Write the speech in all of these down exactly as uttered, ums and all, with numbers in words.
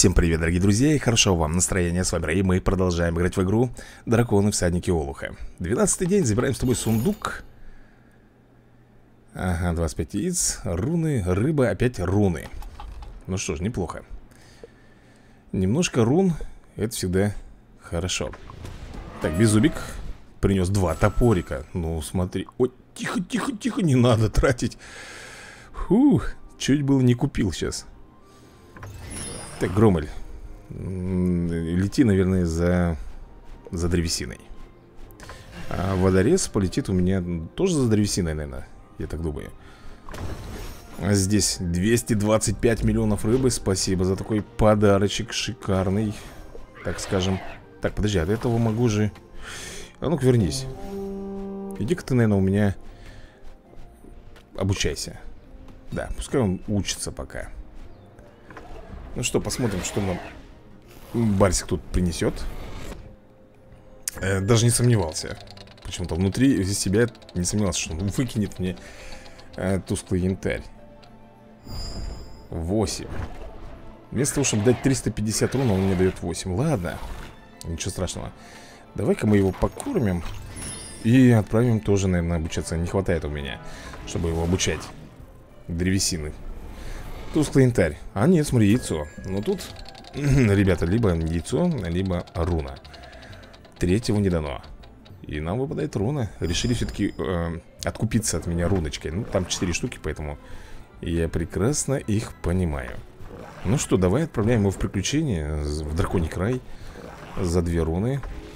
Всем привет, дорогие друзья, и хорошего вам настроения. С вами Рэй, мы продолжаем играть в игру Драконы Всадники Олуха. Двенадцатый день, забираем с тобой сундук. Ага, двадцать пять яиц, руны, рыба, опять руны. Ну что ж, неплохо. Немножко рун, это всегда хорошо. Так, Беззубик принес два топорика. Ну, смотри. Ой, тихо, тихо, тихо, не надо тратить. Фух, чуть было не купил сейчас. Так, Громель, лети, наверное, за, за древесиной. А водорез полетит у меня тоже за древесиной, наверное. Я так думаю. А здесь двести двадцать пять миллионов рыбы. Спасибо за такой подарочек шикарный, так скажем. Так, подожди, от этого могу же... А ну-ка вернись. Иди-ка ты, наверное, у меня обучайся. Да, пускай он учится пока. Ну что, посмотрим, что нам Барсик тут принесет. э, Даже не сомневался. Почему-то внутри себя не сомневался, что он выкинет мне э, тусклый янтарь. восемь. Вместо того, чтобы дать триста пятьдесят рун, он мне дает восемь. Ладно, ничего страшного. Давай-ка мы его покормим и отправим тоже, наверное, обучаться. Не хватает у меня, чтобы его обучать древесины. Тусклый янтарь. А нет, смотри, яйцо. Но тут, ребята, либо яйцо, либо руна. Третьего не дано. И нам выпадает руна. Решили все-таки э, откупиться от меня руночкой. Ну, там четыре штуки, поэтому я прекрасно их понимаю. Ну что, давай отправляем его в приключение, в Драконий край, за две руны.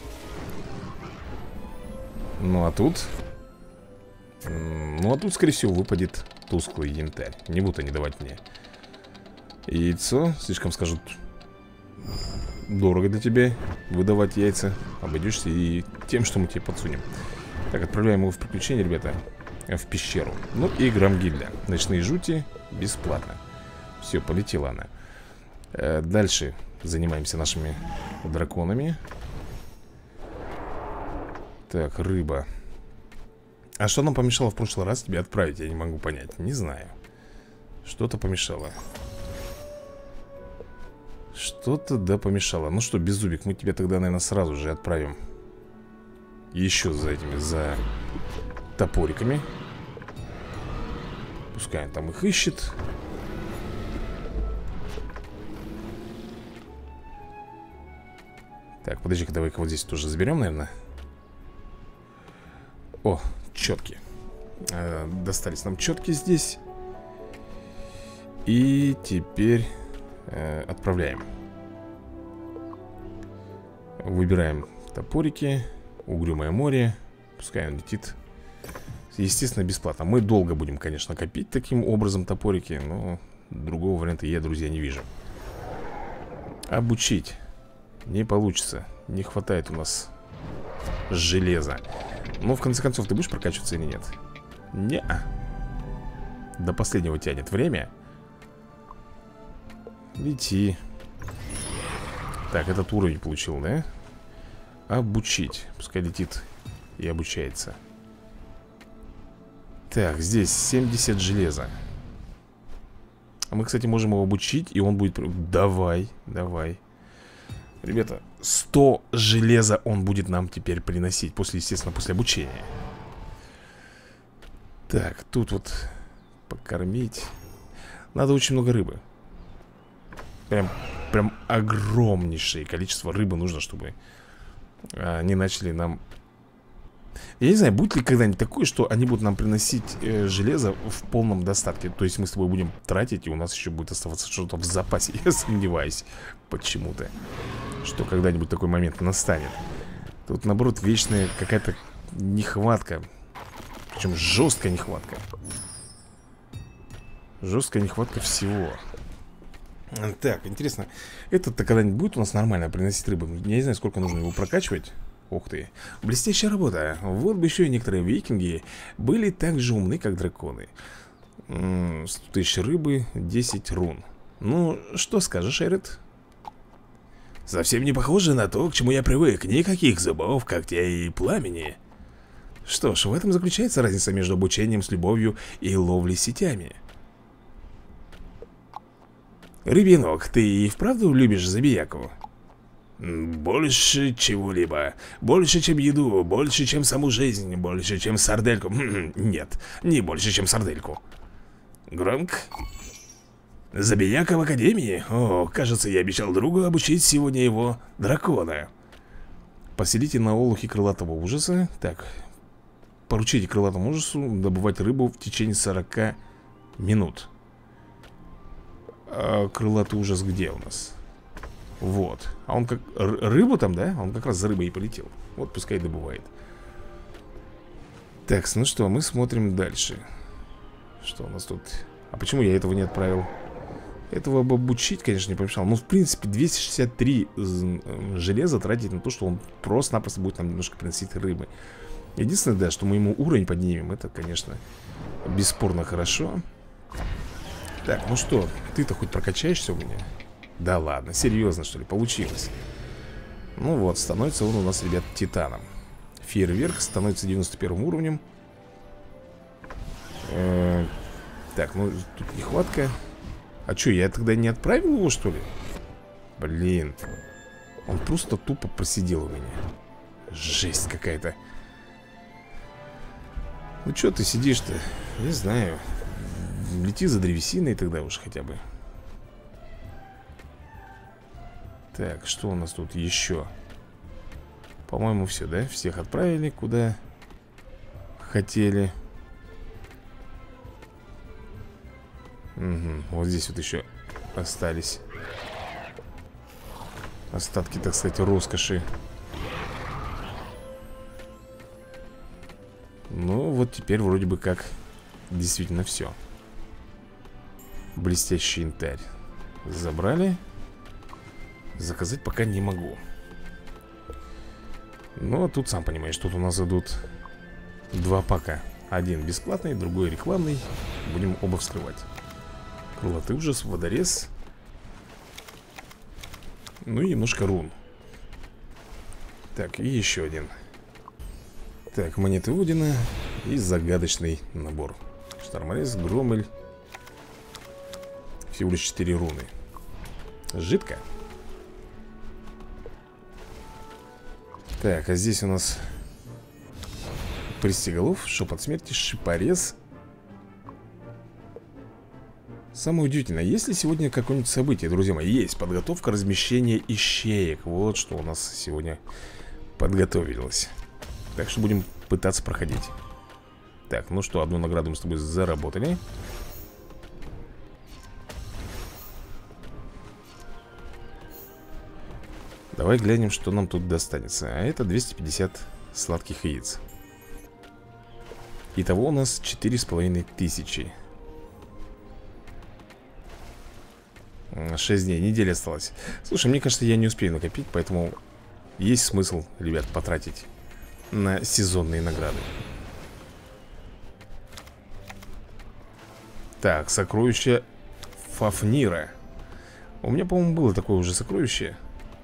Ну а тут... Ну а тут, скорее всего, выпадет тусклый янтарь. Не будут они давать мне яйцо. Слишком, скажут, дорого для тебя выдавать яйца. Обойдешься и тем, что мы тебе подсунем. Так, отправляем его в приключение, ребята, в пещеру. Ну и Громгильда. Ночные жути бесплатно. Все, полетела она. э, Дальше занимаемся нашими драконами. Так, рыба. А что нам помешало в прошлый раз тебе отправить? Я не могу понять, не знаю. Что-то помешало. Что-то да помешало. Ну что, Беззубик, мы тебя тогда, наверное, сразу же отправим еще за этими, за топориками. Пускай он там их ищет. Так, подожди-ка, давай-ка вот здесь тоже заберем, наверное. О, четки. э, Достались нам четки здесь. И теперь э, отправляем. Выбираем топорики. Угрюмое море. Пускай он летит. Естественно, бесплатно. Мы долго будем, конечно, копить таким образом топорики, но другого варианта я, друзья, не вижу. Обучить не получится. Не хватает у нас железа. Ну, в конце концов, ты будешь прокачиваться или нет? Не-а. До последнего тянет время. Лети. Так, этот уровень получил, да? Обучить. Пускай летит и обучается. Так, здесь семьдесят железа. А мы, кстати, можем его обучить, и он будет... Давай, давай. Ребята, сто железа он будет нам теперь приносить. После, естественно, после обучения. Так, тут вот покормить. Надо очень много рыбы. Прям, прям огромнейшее количество рыбы нужно, чтобы они начали нам... Я не знаю, будет ли когда-нибудь такое, что они будут нам приносить э, железо в полном достатке. То есть мы с тобой будем тратить, и у нас еще будет оставаться что-то в запасе. Я сомневаюсь почему-то, что когда-нибудь такой момент настанет. Тут, наоборот, вечная какая-то нехватка. Причем жесткая нехватка. Жесткая нехватка всего. Так, интересно, этот-то когда-нибудь будет у нас нормально приносить рыбу? Я не знаю, сколько нужно его прокачивать. Ух ты, блестящая работа. Вот бы еще и некоторые викинги были так же умны, как драконы. сто тысяч рыбы, десять рун. Ну, что скажешь, Эрет? Совсем не похоже на то, к чему я привык. Никаких зубов, когтей и пламени. Что ж, в этом заключается разница между обучением с любовью и ловлей сетями. Рыбинок, ты и вправду любишь забияку? Больше чего-либо. Больше, чем еду, больше, чем саму жизнь, больше, чем сардельку. Нет, не больше, чем сардельку. Громк. Забияка в академии? О, кажется, я обещал другу обучить сегодня его дракона. Поселите на олухе крылатого ужаса. Так, поручите крылатому ужасу добывать рыбу в течение сорока минут. А крылатый ужас где у нас? Вот. А он как... Рыбу там, да? Он как раз за рыбой и полетел. Вот пускай добывает. Так, ну что, мы смотрим дальше. Что у нас тут? А почему я этого не отправил? Этого бы обучить, конечно, не помешало. Ну, в принципе, двести шестьдесят три железа тратить на то, что он просто-напросто будет нам немножко приносить рыбы. Единственное, да, что мы ему уровень поднимем. Это, конечно, бесспорно хорошо. Так, ну что, ты-то хоть прокачаешься у меня? Да ладно, серьезно, что ли, получилось. Ну вот, становится он у нас, ребят, титаном. Фейерверк становится девяносто первым уровнем. э, Так, ну, тут нехватка. А что, я тогда не отправил его, что ли? Блин. Он просто тупо просидел у меня. Жесть какая-то. Ну что ты сидишь-то? Не знаю. Лети за древесиной тогда уж хотя бы. Так, что у нас тут еще? По-моему, все, да? Всех отправили куда хотели. Угу, вот здесь вот еще остались остатки, так сказать, роскоши. Ну, вот теперь вроде бы как действительно все. Блестящий янтарь забрали. Заказать пока не могу. Но тут, сам понимаешь, тут у нас идут два пака. Один бесплатный, другой рекламный. Будем оба вскрывать. Крылатый ужас, водорез. Ну и немножко рун. Так, и еще один. Так, монеты Одина и загадочный набор. Шторморез, Громель. Всего лишь четыре руны. Жидко. Так, а здесь у нас Пристеголов, Шепот смерти, Шипорез. Самое удивительное, есть ли сегодня какое-нибудь событие, друзья мои? Есть, подготовка размещения ищеек. Вот что у нас сегодня подготовилось. Так что будем пытаться проходить. Так, ну что, одну награду мы с тобой заработали. Давай глянем, что нам тут достанется. А это двести пятьдесят сладких яиц. Итого у нас четыре с половиной тысячи. шесть дней, неделя осталась. Слушай, мне кажется, я не успею накопить, поэтому есть смысл, ребят, потратить на сезонные награды. Так, сокровище Фафнира. У меня, по-моему, было такое уже сокровище.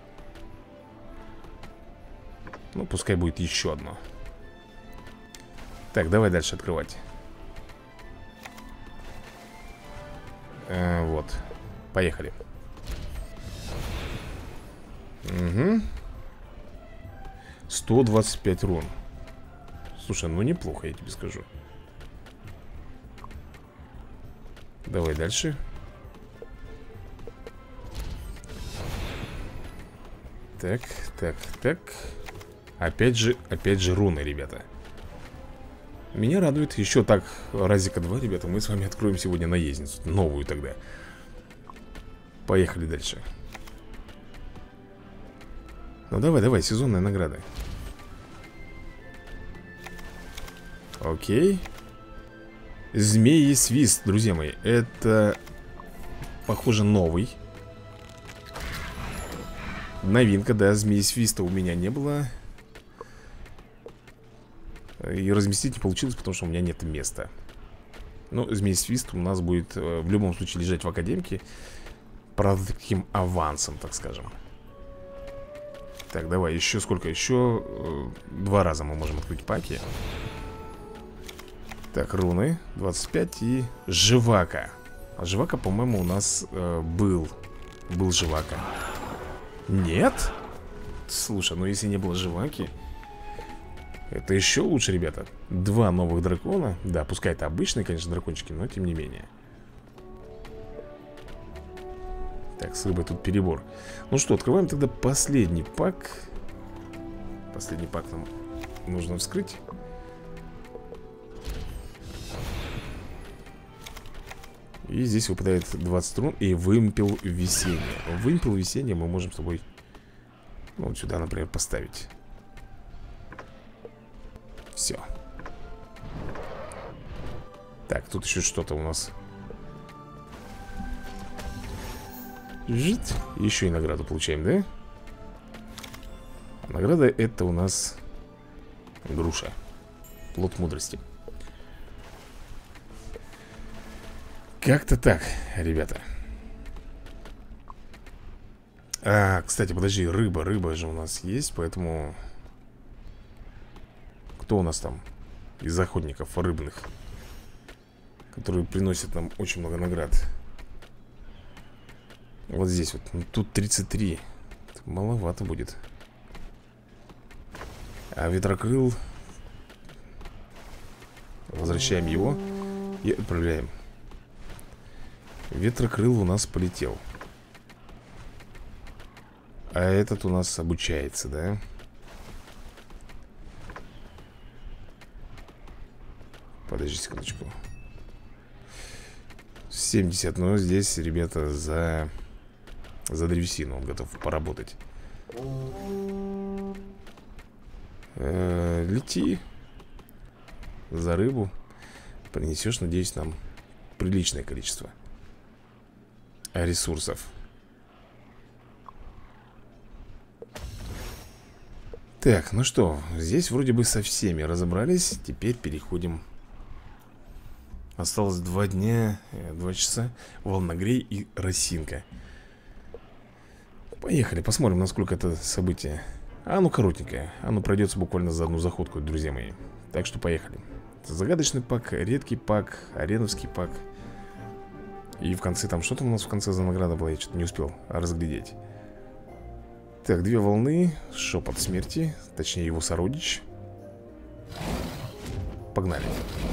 Ну, пускай будет еще одно. Так, давай дальше открывать. э, Вот. Поехали. Угу. сто двадцать пять рун. Слушай, ну неплохо, я тебе скажу. Давай дальше. Так, так, так. Опять же, опять же руны, ребята. Меня радует. Еще так, разика два, ребята, мы с вами откроем сегодня наездницу. Новую тогда. Поехали дальше. Ну давай, давай, сезонная награда. Окей. Змеи свист, друзья мои. Это, похоже, новый. Новинка, да, змеи свиста у меня не было. И разместить не получилось, потому что у меня нет места. Ну, змей свист у нас будет в любом случае лежать в академке. Правда, таким авансом, так скажем. Так, давай, еще сколько? Еще э, два раза мы можем открыть паки. Так, руны двадцать пять и живака. А живака, по-моему, у нас э, был. Был живака. Нет? Слушай, ну если не было живаки, это еще лучше, ребята. Два новых дракона. Да, пускай это обычные, конечно, дракончики, но тем не менее. Так, с рыбой тут перебор. Ну что, открываем тогда последний пак. Последний пак нам нужно вскрыть. И здесь выпадает двадцать рун и вымпел весеннее. Вымпел весеннее мы можем с тобой, ну, вот сюда, например, поставить. Все. Так, тут еще что-то у нас. Жить. Еще и награду получаем, да? Награда это у нас груша. Плод мудрости. Как-то так, ребята. А, кстати, подожди, рыба, рыба же у нас есть, поэтому... Кто у нас там из охотников рыбных, которые приносят нам очень много наград? Вот здесь вот, ну, тут тридцать три. Маловато будет. А ветрокрыл, возвращаем его и отправляем. Ветрокрыл у нас полетел. А этот у нас обучается, да? Подожди секундочку. семьдесят, но здесь, ребята, за... За древесину он готов поработать. Э-э, лети за рыбу. Принесешь, надеюсь, нам приличное количество ресурсов. Так, ну что, здесь вроде бы со всеми разобрались. Теперь переходим. Осталось два дня, два часа. Волногрей и росинка. Поехали, посмотрим, насколько это событие. А ну коротенькое. Оно пройдется буквально за одну заходку, друзья мои. Так что поехали. Загадочный пак, редкий пак, ареновский пак. И в конце там, что там у нас в конце за награда была? Я что-то не успел разглядеть. Так, две волны. Шепот смерти. Точнее, его сородич. Погнали.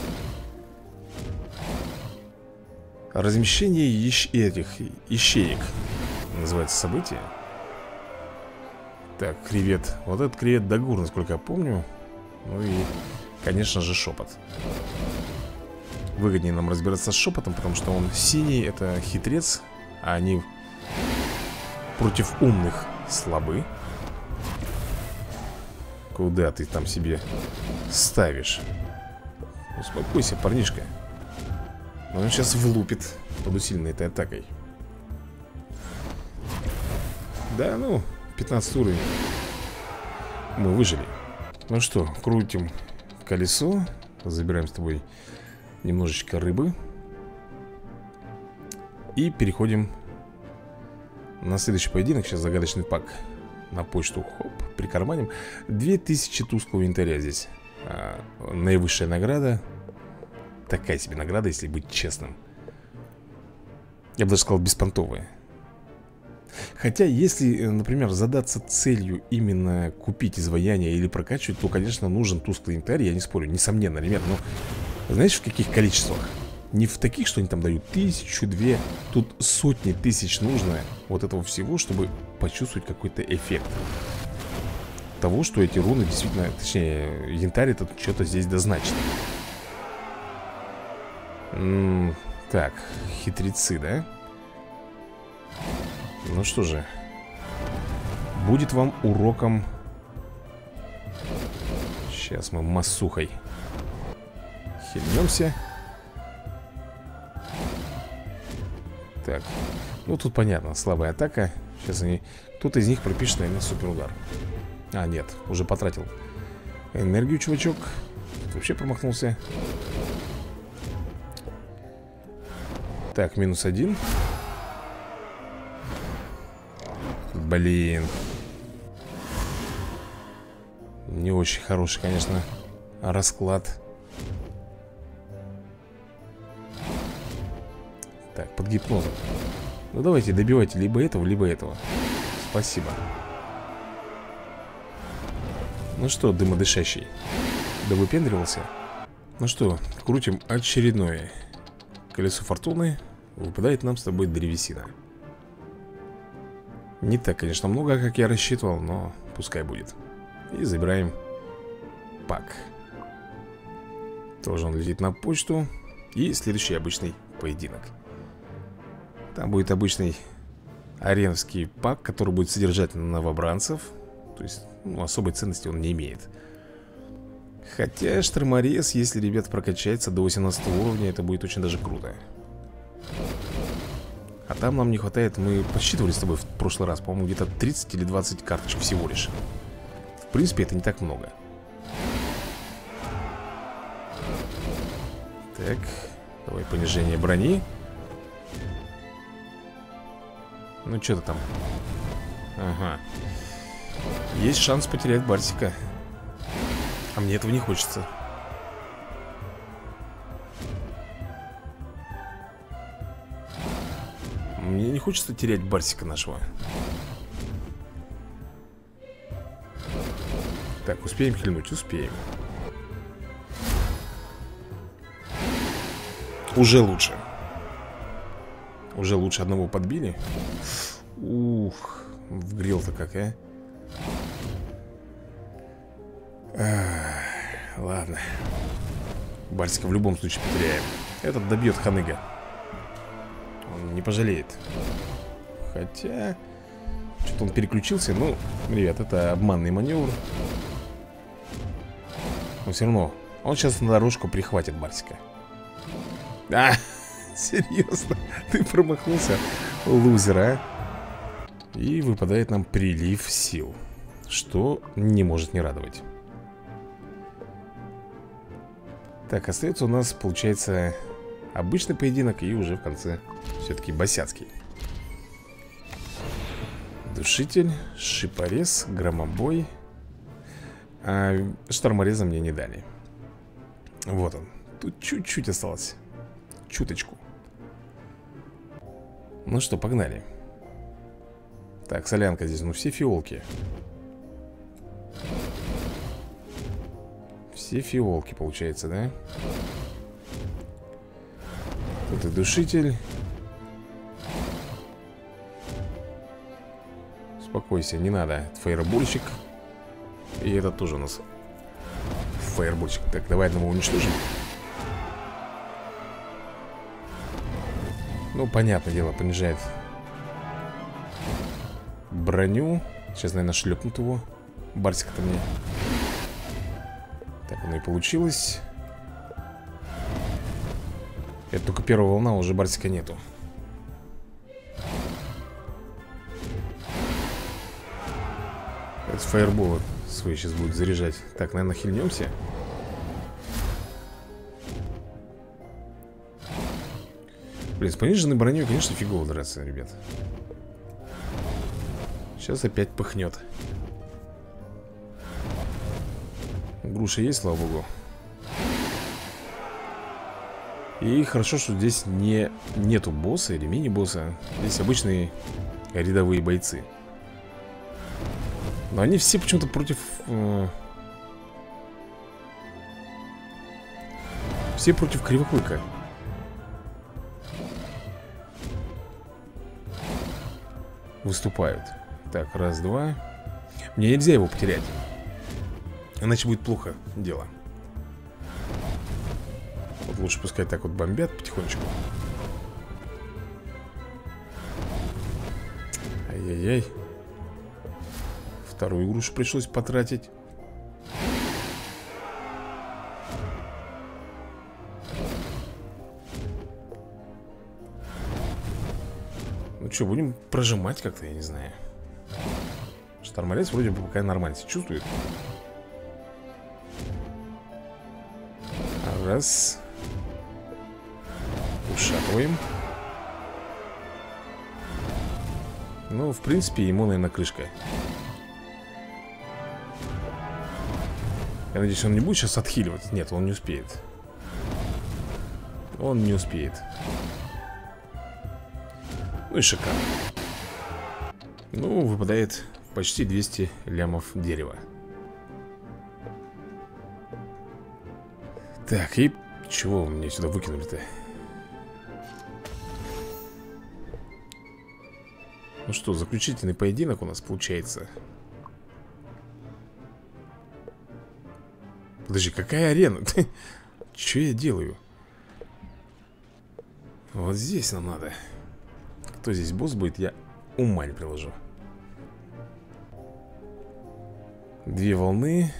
Размещение ищ... этих ищеек называется событие. Так, кревет. Вот этот кревет Дагур, насколько я помню. Ну и, конечно же, шепот. Выгоднее нам разбираться с шепотом, потому что он синий, это хитрец. А они против умных слабы. Куда ты там себе ставишь? Успокойся, парнишка. Он сейчас влупит под усиленной этой атакой. Да, ну, пятнадцатый уровень. Мы выжили. Ну что, крутим колесо. Забираем с тобой немножечко рыбы. И переходим на следующий поединок. Сейчас загадочный пак. На почту, хоп, прикарманим. Две тысячи тусклого инвентаря здесь. а, Наивысшая награда. Такая себе награда, если быть честным. Я бы даже сказал, беспонтовая. Хотя, если, например, задаться целью именно купить изваяние или прокачивать, то, конечно, нужен тусклый инвентарь, я не спорю, несомненно, ребят. Но знаешь, в каких количествах? Не в таких, что они там дают тысячу, две. Тут сотни тысяч нужно вот этого всего, чтобы почувствовать какой-то эффект того, что эти руны действительно, точнее, янтарь этот что-то здесь дозначит. М-м, так, хитрецы, да? Ну что же, будет вам уроком. Сейчас мы массухой хильнемся. Так, ну тут понятно, слабая атака. Сейчас они, кто-то из них пропишет, наверное, суперудар. А, нет, уже потратил энергию, чувачок. Тут вообще промахнулся. Так, минус один. Блин. Не очень хороший, конечно, расклад. Так, под гипнозом. Ну давайте, добивайте либо этого, либо этого. Спасибо. Ну что, дымодышащий, да выпендривался? Ну что, крутим очередное колесо фортуны. Выпадает нам с тобой древесина. Не так, конечно, много, как я рассчитывал, но пускай будет. И забираем пак. Тоже он летит на почту. И следующий обычный поединок. Там будет обычный ареновский пак, который будет содержать новобранцев. То есть, ну, особой ценности он не имеет. Хотя шторморез, если ребят прокачается до восемнадцатого уровня, это будет очень даже круто. А там нам не хватает, мы подсчитывали с тобой в прошлый раз, по-моему, где-то тридцать или двадцать карточек всего лишь. В принципе, это не так много. Так, давай понижение брони. Ну, что-то там. Ага. Есть шанс потерять Барсика. А мне этого не хочется. Мне не хочется терять Барсика нашего. Так, успеем хильнуть? Успеем. Уже лучше. Уже лучше одного подбили. Ух, вгрел-то как, а? Ах, ладно. Барсика в любом случае потеряем. Этот добьет ханыга. Он не пожалеет. Хотя что-то он переключился. Ну, ребят, это обманный маневр. Но все равно он сейчас на дорожку прихватит Барсика. А, серьезно? Ты промахнулся, лузер, а? И выпадает нам прилив сил, что не может не радовать. Так, остается у нас, получается, обычный поединок. И уже в конце все-таки босяцкий. Душитель, шипорез, громобой. А штормореза мне не дали. Вот он. Тут чуть-чуть осталось. Чуточку. Ну что, погнали. Так, солянка здесь, ну все фиолки. Все фиолки, получается, да? Тут и душитель. Успокойся, не надо. Фаербольщик. И это тоже у нас фаербольщик. Так, давай одного уничтожим. Ну, понятное дело, понижает броню. Сейчас, наверное, шлепнут его. Барсик-то мне. Так, оно и получилось. Это только первая волна, уже Барсика нету. Это фаерболы свои сейчас будет заряжать. Так, наверное, хильнемся. Блин, с пониженной броней, конечно, фигово драться, ребят. Сейчас опять пыхнет. Груша есть, слава богу. И хорошо, что здесь не, нету босса или мини-босса. Здесь обычные рядовые бойцы. Но они все почему-то против... Э, все против Кривоклыка. Выступают. Так, раз, два. Мне нельзя его потерять. Иначе будет плохо дело. Вот лучше пускай так вот бомбят потихонечку. Ай-яй-яй. Вторую грушу пришлось потратить. Ну что, будем прожимать как-то, я не знаю. Шторморез вроде бы пока нормально себя чувствует. Раз. Ушатываем. Ну, в принципе, ему, наверное, крышка. Я надеюсь, он не будет сейчас отхиливать. Нет, он не успеет. Он не успеет. Ну и шикарно. Ну, выпадает почти двести лямов дерева. Так, и чего вы меня сюда выкинули-то? Ну что, заключительный поединок у нас получается. Подожди, какая арена? Что я делаю? Вот здесь нам надо. Кто здесь босс будет, я ума не приложу. Две волны.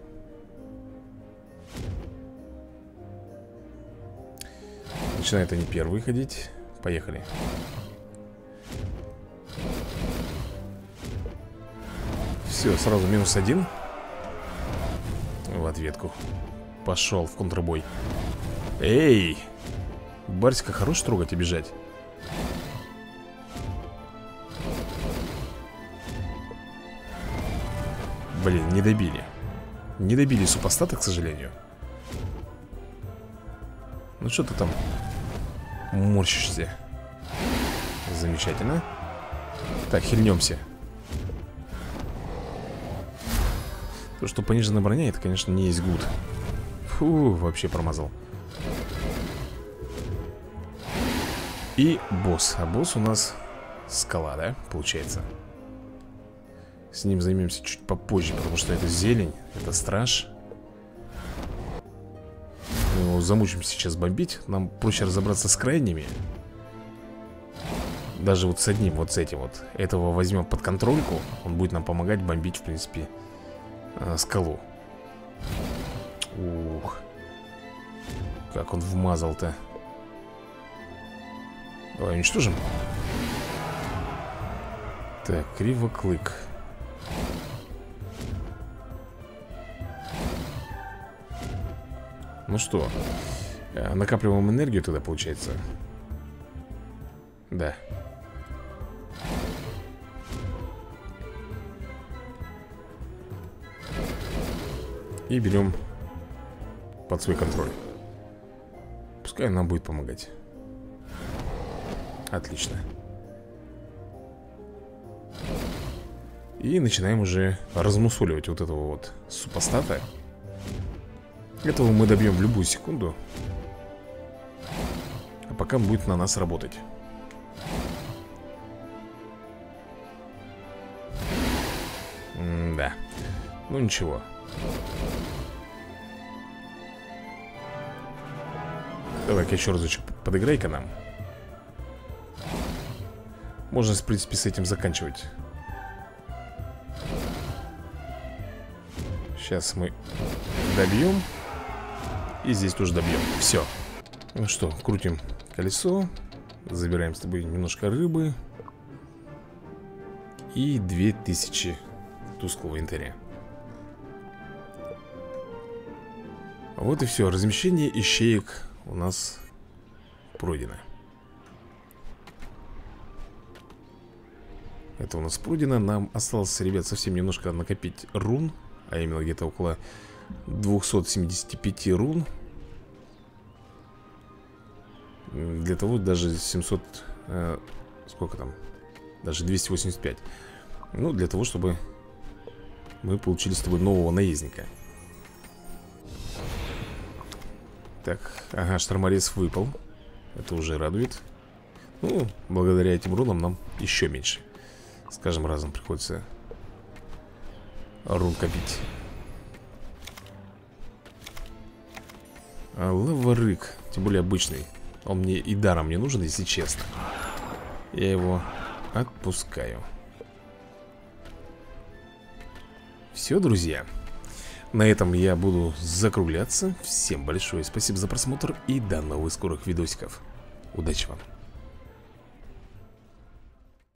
Начинают они первые ходить. Поехали. Все, сразу минус один. В ответку. Пошел в контрбой. Эй! Барсика, хорош трогать и бежать. Блин, не добили. Не добили супостата, к сожалению. Ну что ты там морщишься? Замечательно. Так, хильнемся. То, что пониженная броня, это, конечно, не есть гуд. Фу, вообще промазал. И босс. А босс у нас скала, да, получается. С ним займемся чуть попозже, потому что это зелень, это страж. Мы его замучим сейчас бомбить. Нам проще разобраться с крайними. Даже вот с одним, вот с этим вот. Этого возьмем под контрольку. Он будет нам помогать бомбить, в принципе, скалу. Ух. Как он вмазал-то. Давай уничтожим. Так, кривоклык. Ну что, накапливаем энергию тогда, получается. Да. И берем под свой контроль. Пускай нам будет помогать. Отлично. И начинаем уже размусоливать вот этого вот супостата. Этого мы добьем в любую секунду. А пока он будет на нас работать. М-да. Ну ничего. Давай-ка еще разочек подыграй-ка нам. Можно, в принципе, с этим заканчивать. Сейчас мы добьем. И здесь тоже добьем. Все. Ну что, крутим колесо. Забираем с тобой немножко рыбы. И две тысячи тусклого инвентаря. Вот и все. Размещение ищеек у нас пройдено. Это у нас пройдено. Нам осталось, ребят, совсем немножко накопить рун. А именно где-то около двухсот семидесяти пяти рун. Для того даже семьсот... Э, сколько там? Даже двести восемьдесят пять. Ну, для того, чтобы мы получили с тобой нового наездника. Так, ага, шторморез выпал. Это уже радует. Ну, благодаря этим рунам нам еще меньше. С каждым разом приходится рун копить. А лава-рык, тем более обычный. Он мне и даром не нужен, если честно. Я его отпускаю. Все, друзья. На этом я буду закругляться. Всем большое спасибо за просмотр и до новых скорых видосиков. Удачи вам!